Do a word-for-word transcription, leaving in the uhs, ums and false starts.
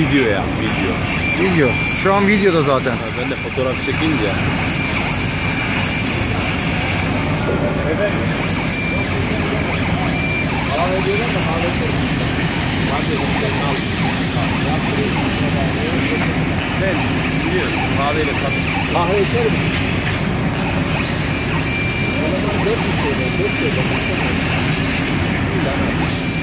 Video ya, video. Video. Şu an videoda zaten. Ha, ben de fotoğraf çekeyim ya. Evet. Kahve diyorlar da kahve sorumlusu. Ben biliyorum, kahveyle tabii. Kahve içer misin? O zaman dört yüz lira, dört yüz lira.